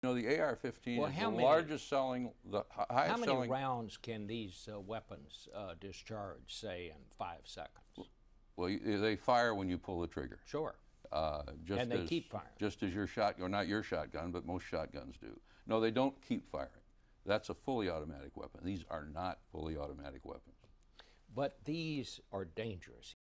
You know, the AR-15 Well, is how the many- largest selling, the highest How many selling. rounds can these weapons discharge, say, in 5 seconds? Well, they fire when you pull the trigger. Sure. Just And they as, keep firing. Just as your shotgun, or not your shotgun, but most shotguns do. No, they don't keep firing. That's a fully automatic weapon. These are not fully automatic weapons. But these are dangerous.